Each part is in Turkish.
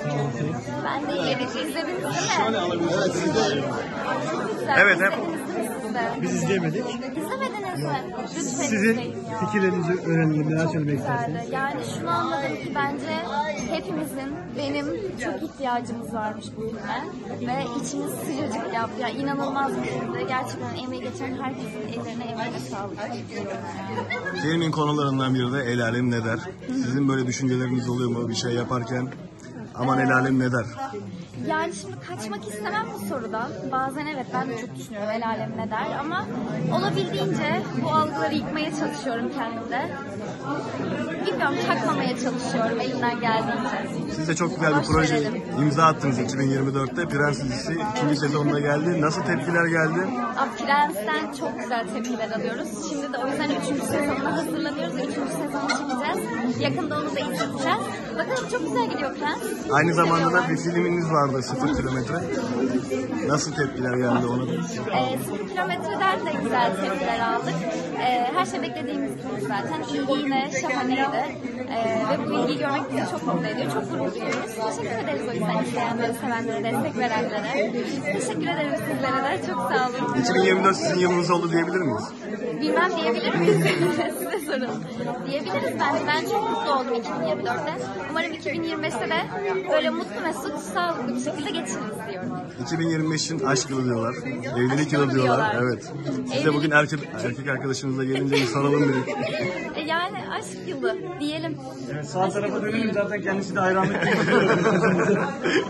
Ben de iyiyim. İzlediniz değil mi? Evet, siz de. Evet, hep Biz izleyemedik. İzlemediniz mi? Lütfen Sizin izleyin ya. fikirlerinizi öğrenelim. Neler söylemek Güzeldi. istersiniz? Yani şunu anladım ki bence hepimizin, benim çok ihtiyacımız varmış bu filme. Ve içimiz sıcacık yaptı. Yani inanılmaz bir filmdi. Gerçekten emeği geçen herkesin ellerine emeğine sağlık. filmin konularından biri de El Alem Ne Der. Sizin böyle düşünceleriniz oluyor mu bir şey yaparken? Aman El Alem Ne Der. Yani şimdi kaçmak istemem bu sorudan. Bazen evet ben de çok düşünüyorum el alem ne der ama olabildiğince bu algıları yıkmaya çalışıyorum kendimde. Bilmiyorum takmamaya çalışıyorum elimden geldiğince. Siz de çok güzel bir Boş proje verelim. imza attınız 2024'te. Prens dizisi 2. sezonuna geldi. Nasıl tepkiler geldi? Prens'ten çok güzel tepkiler alıyoruz. Şimdi de o yüzden 3. sezonuna hazırlanıyoruz. 3. sezonu çekeceğiz. Yakında onu da izleyeceğiz. Bakalım çok güzel gidiyor Prens. Aynı zamanda da Seviyorlar. bir filminiz vardı 0 kilometre. Nasıl tepkiler geldi ona? 0 kilometreden de güzel tepkiler aldık. Her şey beklediğimiz gibi zaten. İlgi yine şahaneydi. Ve bu ilgiyi görmek bizi çok mutlu ediyor. Çok gurur duyuyoruz. Teşekkür ederiz o yüzden izleyenlere, sevenlere, destek verenlere. Teşekkür ederim sizlere de. Çok sağ olun. 2024 sizin yılınız oldu diyebilir miyiz? Bilmem diyebilir miyiz? Size sorun. Diyebiliriz bence. Ben çok mutlu oldum 2024'te. Umarım 2025'te de böyle mutlu mesut, sağlıklı bir şekilde geçiririz diyorum. 2025'in aşk yılı diyorlar. Evlilik Aşk yılı yılı diyorlar. diyorlar. Evet. Siz de bugün erkek arkadaşınızla gelince bir soralım dedik. Yani aşk yılı diyelim. Evet, sağ tarafa dönelim zaten kendisi de hayranlık duyuyor.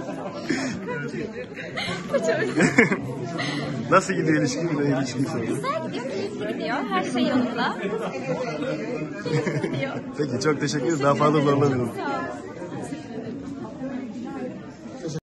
Nasıl gidiyor ilişki? Bir de ilişki soralım. Güzel gidiyor, keyifli gidiyor. Her şey yolunda. Keyifli gidiyor. Peki çok teşekkür ederiz. Daha fazla zorlamıyorum. Sağ olun.